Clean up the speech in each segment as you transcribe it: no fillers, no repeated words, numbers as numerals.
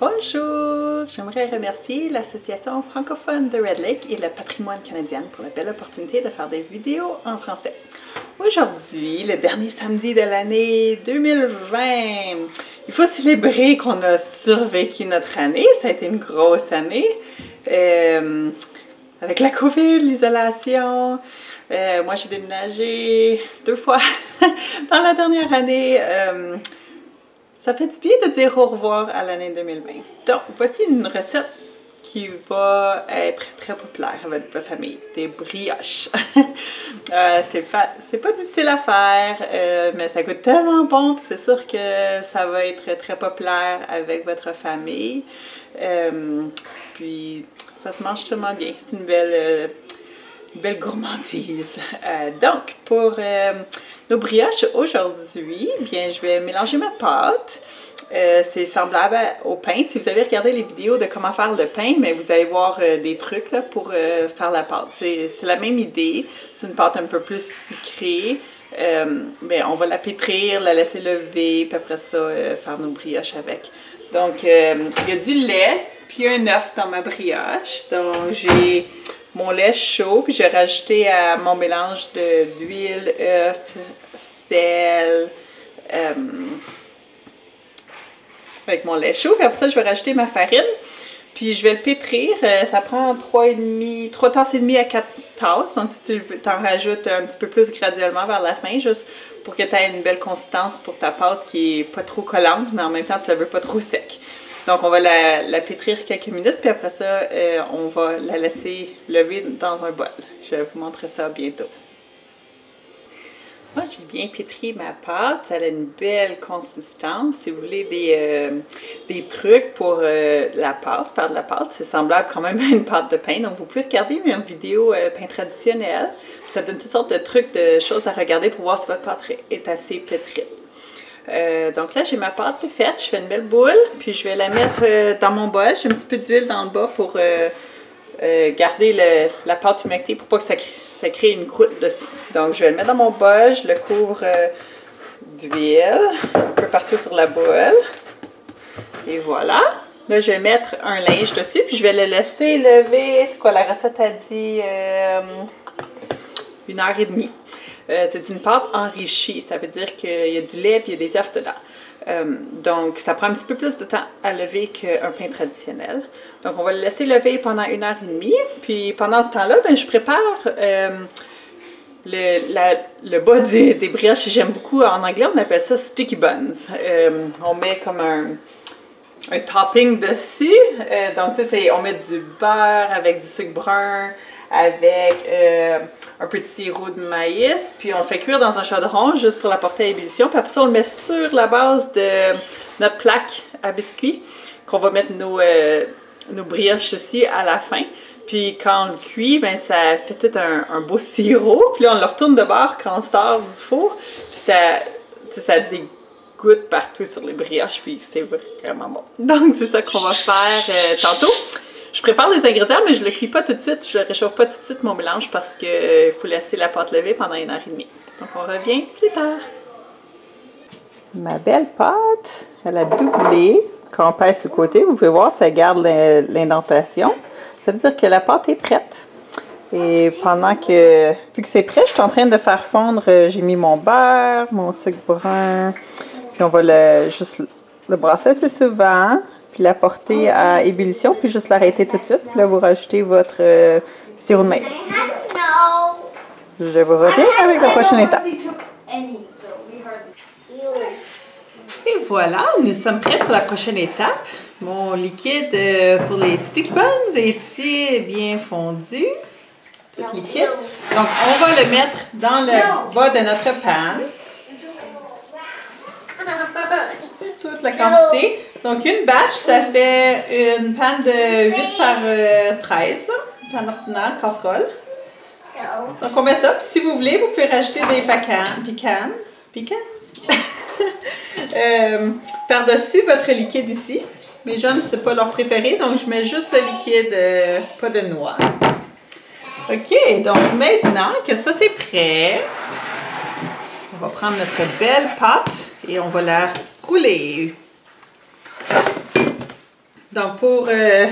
Bonjour! J'aimerais remercier l'Association francophone de Red Lake et le patrimoine canadien pour la belle opportunité de faire des vidéos en français. Aujourd'hui, le dernier samedi de l'année 2020, il faut célébrer qu'on a survécu notre année. Ça a été une grosse année. Avec la COVID, l'isolation. Moi, j'ai déménagé 2 fois dans la dernière année. Ça fait du bien de dire au revoir à l'année 2020. Donc, voici une recette qui va être très populaire avec votre famille, des brioches. C'est pas difficile à faire, mais ça goûte tellement bon, puis c'est sûr que ça va être très populaire avec votre famille. Puis, ça se mange tellement bien. C'est une belle gourmandise. Donc, pour nos brioches aujourd'hui, bien, je vais mélanger ma pâte. C'est semblable au pain. Si vous avez regardé les vidéos de comment faire le pain, mais vous allez voir des trucs là, pour faire la pâte. C'est la même idée. C'est une pâte un peu plus sucrée. Mais on va la pétrir, la laisser lever, puis après ça, faire nos brioches avec. Donc, il y a du lait, puis un œuf dans ma brioche. Donc, j'ai mon lait chaud, puis j'ai rajouté à mon mélange d'huile, œuf, sel, avec mon lait chaud. Puis après ça, je vais rajouter ma farine, puis je vais le pétrir. Ça prend 3 tasses et demie à 4 tasses. Donc, tu t'en rajoutes un petit peu plus graduellement vers la fin, juste pour que tu aies une belle consistance pour ta pâte qui est pas trop collante, mais en même temps, tu ne la veux pas trop sec. Donc, on va la pétrir quelques minutes, puis après ça, on va la laisser lever dans un bol. Je vais vous montrer ça bientôt. Moi, j'ai bien pétri ma pâte. Elle a une belle consistance. Si vous voulez des trucs pour la pâte, faire de la pâte, c'est semblable quand même à une pâte de pain. Donc, vous pouvez regarder mes vidéos pain traditionnel. Ça donne toutes sortes de trucs, de choses à regarder pour voir si votre pâte est assez pétrie. Donc là, j'ai ma pâte faite, je fais une belle boule, puis je vais la mettre dans mon bol. J'ai un petit peu d'huile dans le bas pour garder la pâte humectée pour pas que ça crée une croûte dessus. Donc je vais le mettre dans mon bol, je le couvre d'huile un peu partout sur la boule. Et voilà. Là, je vais mettre un linge dessus, puis je vais le laisser lever. C'est quoi, la recette a dit 1h30. C'est une pâte enrichie, ça veut dire qu'il y a du lait et il y a des œufs dedans. Donc, ça prend un petit peu plus de temps à lever qu'un pain traditionnel. Donc, on va le laisser lever pendant 1h30. Puis, pendant ce temps-là, ben, je prépare le bas des brioches. J'aime beaucoup, en anglais, on appelle ça sticky buns. On met comme un topping dessus. Donc, tu sais, on met du beurre avec du sucre brun, avec un peu de sirop de maïs, puis on le fait cuire dans un chaudron juste pour la porter à ébullition, puis après ça on le met sur la base de notre plaque à biscuits, qu'on va mettre nos brioches dessus à la fin, puis quand on le cuit, ben ça fait tout un beau sirop, puis là on le retourne de bord quand on sort du four, puis ça dégoûte partout sur les brioches, puis c'est vraiment bon. Donc c'est ça qu'on va faire tantôt. Je prépare les ingrédients, mais je ne le cuis pas tout de suite. Je ne réchauffe pas tout de suite mon mélange parce qu'il faut laisser la pâte lever pendant 1h30. Donc, on revient plus tard. Ma belle pâte, elle a doublé. Quand on pèse sur le côté, vous pouvez voir, ça garde l'indentation. Ça veut dire que la pâte est prête. Et pendant que, vu que c'est prêt, je suis en train de faire fondre, j'ai mis mon beurre, mon sucre brun. Puis on va juste le brasser assez souvent. Puis la porter à ébullition, puis juste l'arrêter tout de suite. Puis là, vous rajoutez votre sirop de maïs. Je vous reviens avec la prochaine étape. Et voilà, nous sommes prêts pour la prochaine étape. Mon liquide pour les sticky buns est ici bien fondu. Tout liquide. Donc, on va le mettre dans le bas de notre pan. Toute la quantité. Donc, une batch, ça fait une panne de 8 par 13, là, une panne ordinaire, casserole. Donc, on met ça. Puis, si vous voulez, vous pouvez rajouter des pecans par-dessus votre liquide ici. Mes jeunes, c'est pas leur préféré, donc je mets juste le liquide, pas de noix. OK, donc maintenant que ça, c'est prêt, on va prendre notre belle pâte et on va la rouler. Donc pour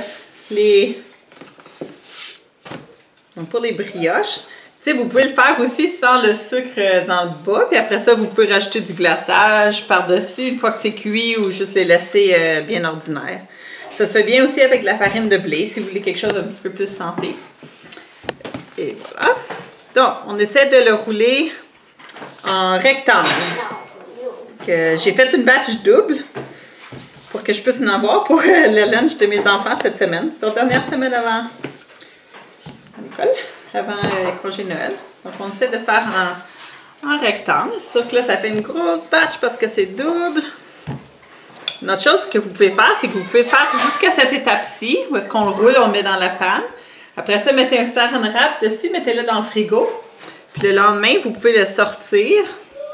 les brioches, vous pouvez le faire aussi sans le sucre dans le bas, puis après ça, vous pouvez rajouter du glaçage par-dessus une fois que c'est cuit ou juste les laisser bien ordinaires. Ça se fait bien aussi avec de la farine de blé si vous voulez quelque chose d'un petit peu plus santé. Et voilà. Donc, on essaie de le rouler en rectangle. J'ai fait une batch double pour que je puisse en avoir pour le lunch de mes enfants cette semaine. La dernière semaine avant l'école, avant le congé Noël. Donc, on essaie de faire en rectangle. C'est sûr que là, ça fait une grosse batch parce que c'est double. Une autre chose que vous pouvez faire, c'est que vous pouvez faire jusqu'à cette étape-ci, où est-ce qu'on le roule, on le met dans la panne. Après ça, mettez un saran wrap dessus, mettez-le dans le frigo. Puis le lendemain, vous pouvez le sortir.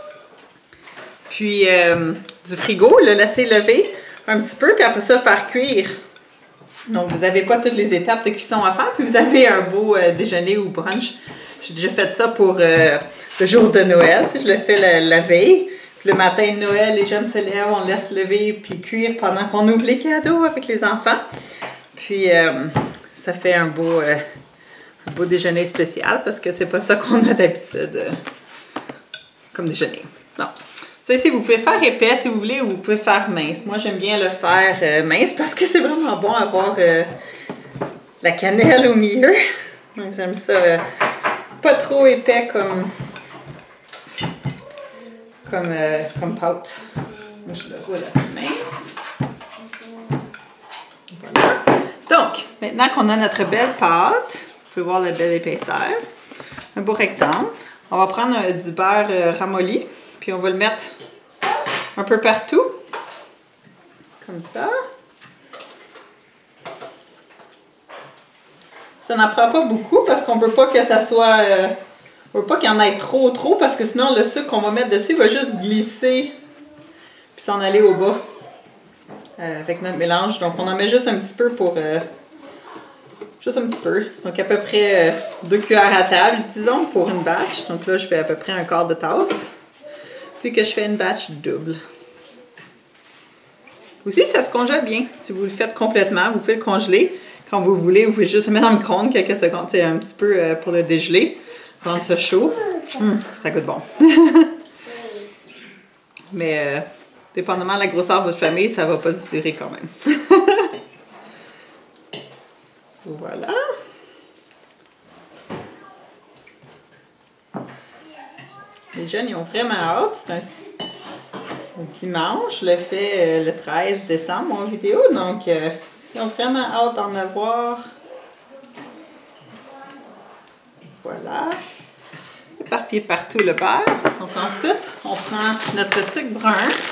Puis du frigo, le laisser lever un petit peu, puis après ça, faire cuire. Donc, vous n'avez pas toutes les étapes de cuisson à faire, puis vous avez un beau déjeuner ou brunch. J'ai déjà fait ça pour le jour de Noël, je le fais la veille. Puis le matin de Noël, les jeunes se lèvent, on laisse lever puis cuire pendant qu'on ouvre les cadeaux avec les enfants. Puis ça fait un beau déjeuner spécial parce que c'est pas ça qu'on a d'habitude comme déjeuner. Non. Ça ici, vous pouvez faire épais si vous voulez ou vous pouvez faire mince. Moi, j'aime bien le faire mince parce que c'est vraiment bon avoir la cannelle au milieu. Donc j'aime ça pas trop épais comme pâte. Moi, je le roule assez mince. Voilà. Donc, maintenant qu'on a notre belle pâte, vous pouvez voir la belle épaisseur, un beau rectangle, on va prendre du beurre ramolli, puis on va le mettre un peu partout, comme ça. Ça n'en prend pas beaucoup parce qu'on ne veut pas que ça soit... on ne veut pas qu'il y en ait trop parce que sinon le sucre qu'on va mettre dessus va juste glisser puis s'en aller au bas avec notre mélange. Donc on en met juste un petit peu pour... juste un petit peu. Donc à peu près 2 cuillères à table, disons, pour une batch. Donc là je fais à peu près un quart de tasse. Puis que je fais une batch double. Aussi ça se congèle bien. Si vous le faites complètement, vous pouvez le congeler. Quand vous voulez, vous pouvez juste le mettre dans le micro-ondes quelques secondes, un petit peu pour le dégeler. Rendre ça chaud. Ça goûte bon. Mais dépendamment de la grosseur de votre famille, ça va pas se durer quand même. Voilà. Les jeunes, ils ont vraiment hâte. C'est un dimanche. Je le fais le 13 décembre, mon vidéo. Donc, ils ont vraiment hâte d'en avoir. Voilà. Éparpiller partout le beurre. Donc ensuite, on prend notre sucre brun.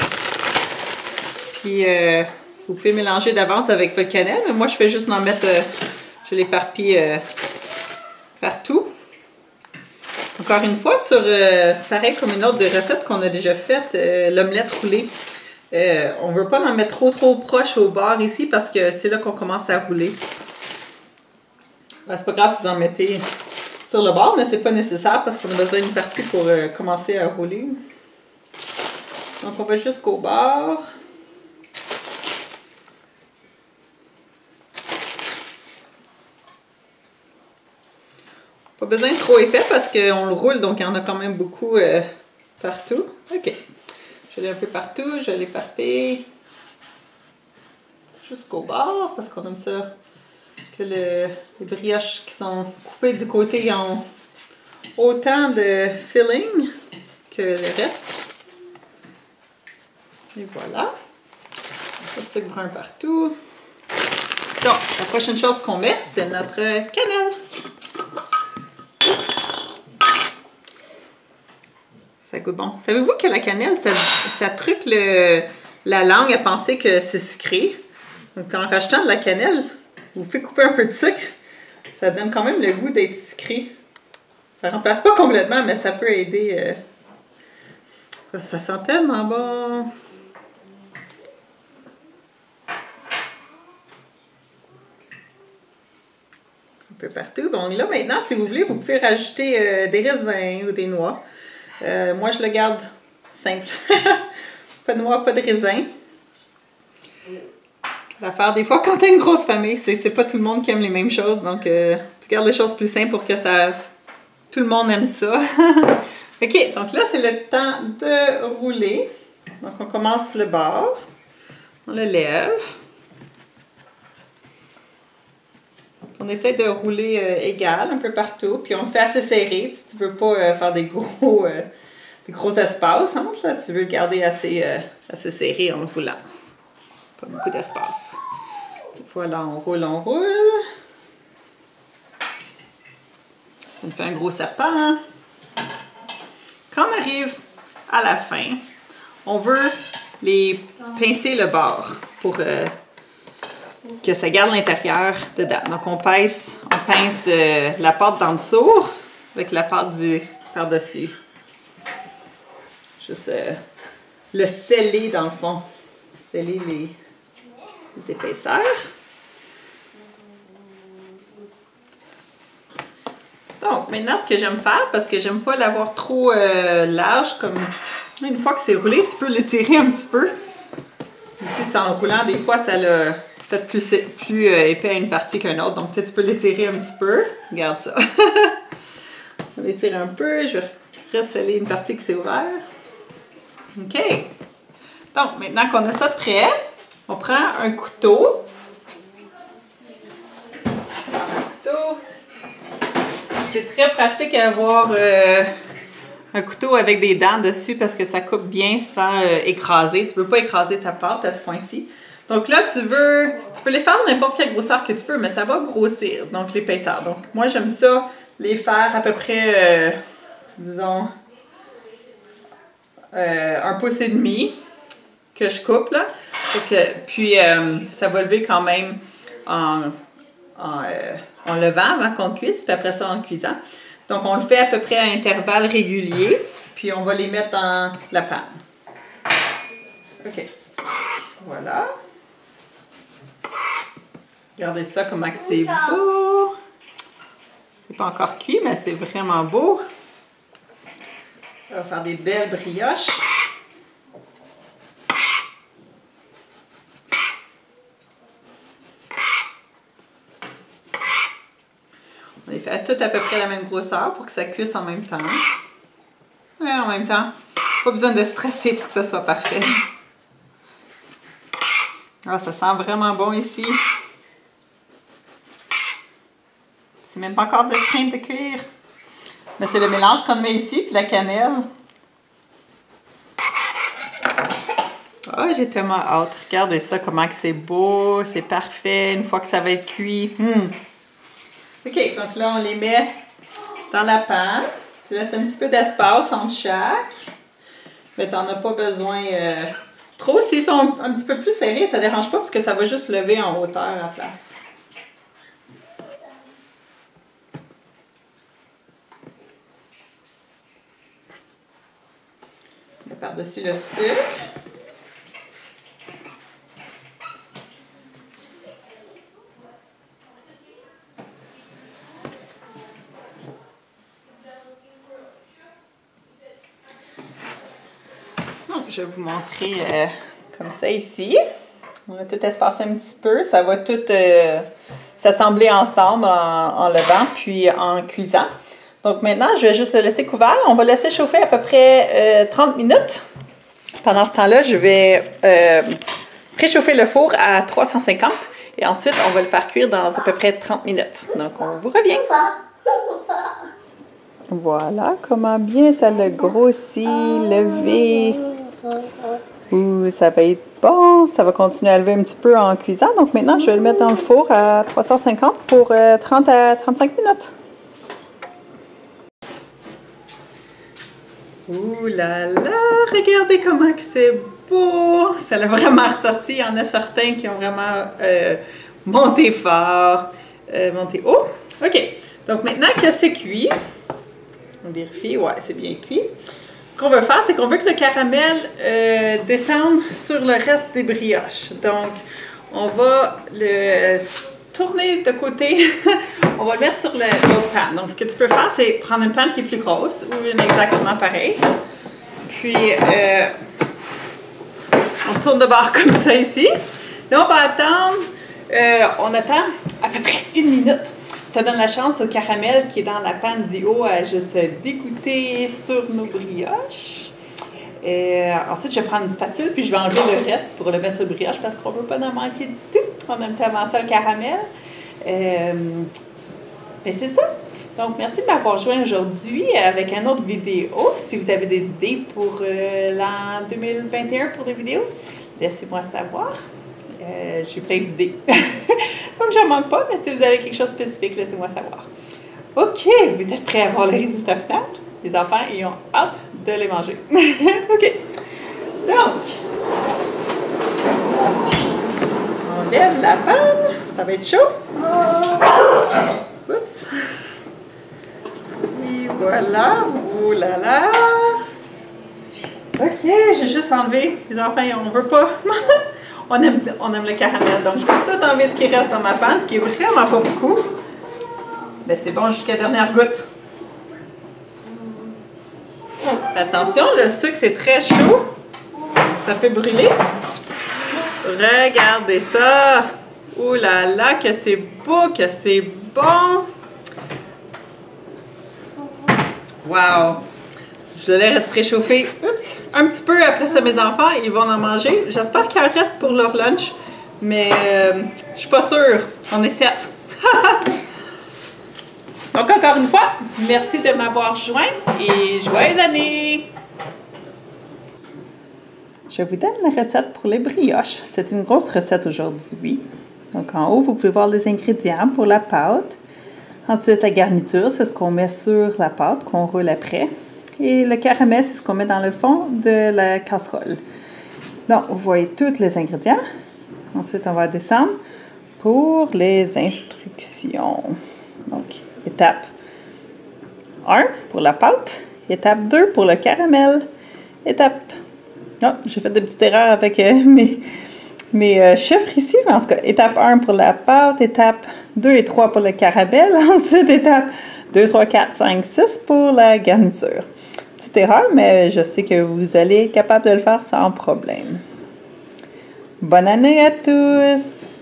Puis vous pouvez mélanger d'avance avec votre cannelle. Mais moi, je fais juste en mettre, je l'éparpille partout. Encore une fois, sur pareil comme une autre recette qu'on a déjà faite, l'omelette roulée. On ne veut pas en mettre trop proche au bord ici parce que c'est là qu'on commence à rouler. Ben, c'est pas grave si vous en mettez sur le bord, mais c'est pas nécessaire parce qu'on a besoin d'une partie pour commencer à rouler. Donc on va jusqu'au bord. Pas besoin de trop épais parce qu'on le roule, donc il y en a quand même beaucoup partout. Ok. Je l'ai un peu partout, je l'éparpille jusqu'au bord parce qu'on aime ça que les brioches qui sont coupées du côté ont autant de filling que le reste. Et voilà. Pas de sucre brun partout. Donc, la prochaine chose qu'on met, c'est notre cannelle. Ça goûte bon. Savez-vous que la cannelle, ça truque la langue à penser que c'est sucré? Donc, en rajoutant de la cannelle, vous pouvez couper un peu de sucre. Ça donne quand même le goût d'être sucré. Ça ne remplace pas complètement, mais ça peut aider. Ça sent tellement bon. Un peu partout. Bon, là, maintenant, si vous voulez, vous pouvez rajouter des raisins ou des noix. Moi, je le garde simple. Pas de noix, pas de raisins. L'affaire, des fois, quand tu as une grosse famille, c'est pas tout le monde qui aime les mêmes choses. Donc, tu gardes les choses plus simples pour que tout le monde aime ça. OK, donc là, c'est le temps de rouler. Donc, on commence le bord. On le lève. On essaie de rouler égal un peu partout. Puis, on le fait assez serré. Tu veux pas faire des gros espaces entre, là. Tu veux le garder assez serré en roulant. Pas beaucoup d'espace. Voilà, on roule, on roule. On fait un gros serpent. Quand on arrive à la fin, on veut les pincer le bord pour que ça garde l'intérieur dedans. Donc on pince la pâte d'en dessous avec la pâte par-dessus. Juste le sceller dans le fond. Sceller les épaisseurs. Donc, maintenant, ce que j'aime faire, parce que j'aime pas l'avoir trop large, comme une fois que c'est roulé, tu peux l'étirer un petit peu. Ici, c'est en roulant, des fois, ça l'a fait plus épais à une partie qu'une autre. Donc, tu peux l'étirer un petit peu. Regarde ça. On l'étire un peu. Je vais resceller une partie qui s'est ouverte. OK. Donc, maintenant qu'on a ça de prêt, on prend un couteau. C'est très pratique à avoir un couteau avec des dents dessus parce que ça coupe bien sans écraser. Tu ne peux pas écraser ta pâte à ce point-ci. Donc là, tu peux les faire de n'importe quelle grosseur que tu veux, mais ça va grossir, donc l'épaisseur. Donc moi, j'aime ça, les faire à peu près, disons, 1,5 pouce que je coupe, là. Puis ça va lever quand même en levant avant qu'on cuise, puis après ça en cuisant. Donc on le fait à peu près à intervalles réguliers, puis on va les mettre dans la panne. OK. Voilà. Regardez ça, comment c'est beau. C'est pas encore cuit, mais c'est vraiment beau. Ça va faire des belles brioches. On les fait toutes à peu près la même grosseur pour que ça cuise en même temps. Et en même temps, pas besoin de stresser pour que ça soit parfait. Ah, ça sent vraiment bon ici. C'est même pas encore de train de cuire. Mais c'est le mélange qu'on met ici, puis la cannelle. Ah, oh, j'ai tellement hâte. Regardez ça, comment que c'est beau, c'est parfait. Une fois que ça va être cuit. OK, donc là, on les met dans la panne. Tu laisses un petit peu d'espace entre chaque. Mais tu n'en as pas besoin trop. S'ils sont un petit peu plus serrés, ça ne dérange pas parce que ça va juste lever en hauteur à la place. On met par-dessus le sucre. Je vais vous montrer comme ça ici. On a tout espacé un petit peu. Ça va tout s'assembler ensemble en levant puis en cuisant. Donc maintenant, je vais juste le laisser couvert. On va laisser chauffer à peu près 30 minutes. Pendant ce temps-là, je vais préchauffer le four à 350 et ensuite, on va le faire cuire dans à peu près 30 minutes. Donc, on vous revient. Voilà comment bien ça le grossit, levé. Ouh, ça va être bon. Ça va continuer à lever un petit peu en cuisant. Donc maintenant, je vais le mettre dans le four à 350 pour 30 à 35 minutes. Ouh là là! Regardez comment que c'est beau! Ça l'a vraiment ressorti. Il y en a certains qui ont vraiment monté fort, monté haut. OK. Donc maintenant que c'est cuit, on vérifie. Ouais, c'est bien cuit. Ce qu'on veut faire, c'est qu'on veut que le caramel descende sur le reste des brioches. Donc, on va le tourner de côté. On va le mettre sur l'autre panne. Donc, ce que tu peux faire, c'est prendre une panne qui est plus grosse ou une exactement pareille. Puis, on tourne de bord comme ça ici. Là, on va attendre. On attend à peu près 1 minute. Ça donne la chance au caramel qui est dans la panne du haut à juste dégoûter sur nos brioches. Ensuite, je vais prendre une spatule puis je vais enlever le reste pour le mettre sur brioche parce qu'on ne veut pas en manquer du tout. On aime tellement ça le caramel. Mais c'est ça. Donc, merci de m'avoir joint aujourd'hui avec une autre vidéo. Si vous avez des idées pour l'an 2021 pour des vidéos, laissez-moi savoir. J'ai plein d'idées. Donc, je n'en manque pas, mais si vous avez quelque chose de spécifique, laissez-moi savoir. OK, vous êtes prêts à voir le résultat final? Les enfants, ils ont hâte de les manger. OK. Donc, on lève la panne. Ça va être chaud. Oups. Et voilà. Oh là là. OK, j'ai juste enlevé. Les enfants, on ne veut pas. on aime le caramel. Donc, je vais tout enlever ce qui reste dans ma panne, ce qui est vraiment pas beaucoup. Mais c'est bon jusqu'à la dernière goutte. Attention, le sucre, c'est très chaud. Ça fait brûler. Regardez ça. Oh là là, que c'est beau, que c'est bon. Wow. Je le laisse réchauffer un petit peu. Après ça, mes enfants, ils vont en manger. J'espère qu'il en reste pour leur lunch. Mais je suis pas sûre. On est 7. Donc, encore une fois, merci de m'avoir joint et joyeuses années! Je vous donne la recette pour les brioches. C'est une grosse recette aujourd'hui. Donc, en haut, vous pouvez voir les ingrédients pour la pâte. Ensuite, la garniture, c'est ce qu'on met sur la pâte, qu'on roule après. Et le caramel, c'est ce qu'on met dans le fond de la casserole. Donc, vous voyez tous les ingrédients. Ensuite, on va descendre pour les instructions. Donc, étape 1 pour la pâte. Étape 2 pour le caramel. Étape... Oh, j'ai fait des petites erreurs avec mes chiffres ici. Mais en tout cas, étape 1 pour la pâte. Étape 2 et 3 pour le caramel. Ensuite, étape 2, 3, 4, 5, 6 pour la garniture. Petite erreur, mais je sais que vous allez être capable de le faire sans problème. Bonne année à tous!